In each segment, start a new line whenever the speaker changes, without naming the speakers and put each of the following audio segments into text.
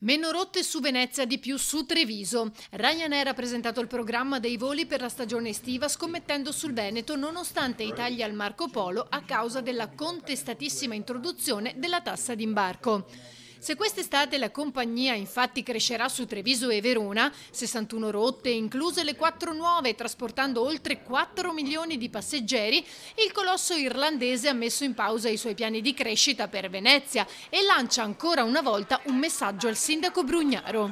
Meno rotte su Venezia, di più su Treviso. Ryanair ha presentato il programma dei voli per la stagione estiva scommettendo sul Veneto nonostante i tagli al Marco Polo a causa della contestatissima introduzione della tassa d'imbarco. Se quest'estate la compagnia infatti crescerà su Treviso e Verona, 61 rotte, incluse le 4 nuove, trasportando oltre 4 milioni di passeggeri, il colosso irlandese ha messo in pausa i suoi piani di crescita per Venezia e lancia ancora una volta un messaggio al sindaco Brugnaro.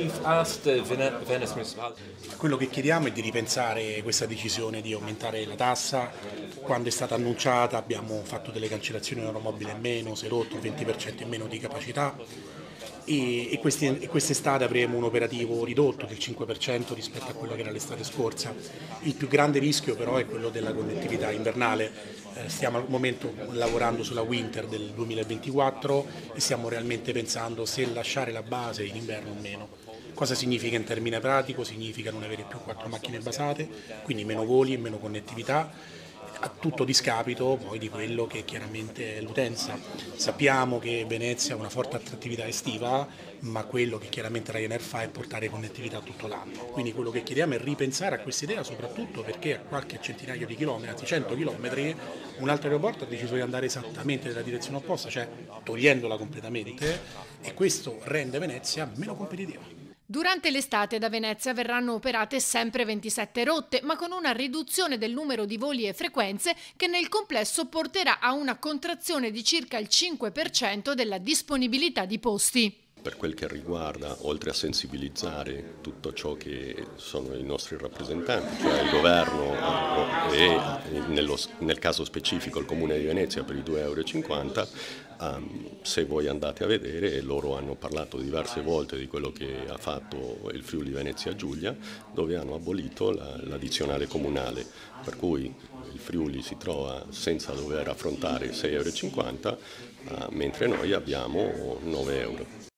Quello che chiediamo è di ripensare questa decisione di aumentare la tassa. Quando è stata annunciata abbiamo fatto delle cancellazioni aeromobili in meno, si è rotto il 20% in meno di capacità e quest'estate avremo un operativo ridotto del 5% rispetto a quello che era l'estate scorsa. Il più grande rischio però è quello della connettività invernale. Stiamo al momento lavorando sulla Winter del 2024 e stiamo realmente pensando se lasciare la base in inverno o meno. Cosa significa in termine pratico? Significa non avere più 4 macchine basate, quindi meno voli e meno connettività, a tutto discapito poi di quello che chiaramente è l'utenza. Sappiamo che Venezia ha una forte attrattività estiva, ma quello che chiaramente Ryanair fa è portare connettività tutto l'anno. Quindi quello che chiediamo è ripensare a questa idea, soprattutto perché a qualche centinaio di chilometri, anzi 100 chilometri, un altro aeroporto ha deciso di andare esattamente nella direzione opposta, cioè togliendola completamente, e questo rende Venezia meno competitiva.
Durante l'estate da Venezia verranno operate sempre 27 rotte, ma con una riduzione del numero di voli e frequenze che nel complesso porterà a una contrazione di circa il 5% della disponibilità di posti.
Per quel che riguarda, oltre a sensibilizzare tutto ciò che sono i nostri rappresentanti, cioè il governo e nel caso specifico il Comune di Venezia per i 2,50 €, se voi andate a vedere, loro hanno parlato diverse volte di quello che ha fatto il Friuli Venezia Giulia, dove hanno abolito l'addizionale comunale, per cui il Friuli si trova senza dover affrontare 6,50 €, mentre noi abbiamo 9 €.